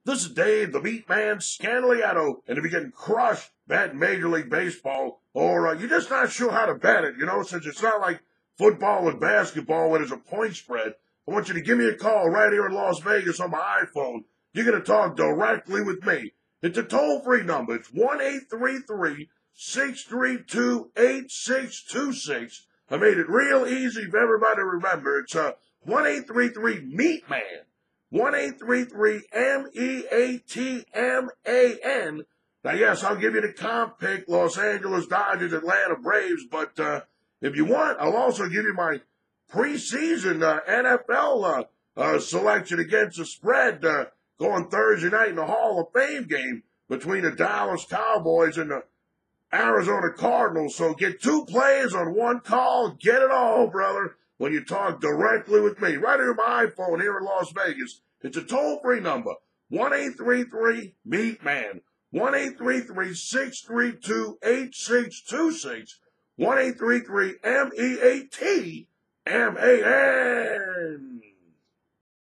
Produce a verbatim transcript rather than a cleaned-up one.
This is Dave, the MeatMan Scandaliato, and if you're getting crushed betting Major League Baseball, or uh, you're just not sure how to bet it, you know, since it's not like football and basketball where there's a point spread, I want you to give me a call right here in Las Vegas on my iPhone. You're going to talk directly with me. It's a toll-free number. It's one eight three three, six three two, eight six two six. I made it real easy for everybody to remember. It's uh, one eight three three MeatMan. one eight three three M E A T M A N. Now, yes, I'll give you the comp pick, Los Angeles Dodgers, Atlanta Braves, but uh, if you want, I'll also give you my preseason uh, N F L uh, uh, selection against the spread uh, going Thursday night in the Hall of Fame game between the Dallas Cowboys and the Arizona Cardinals. So get two plays on one call. Get it all, brother, when you talk directly with me. Right here on my iPhone here in Las Vegas. It's a toll-free number, one eight three three MeatMan, one eight three three, six three two, eight six two six, one eight three three M E A T M A N.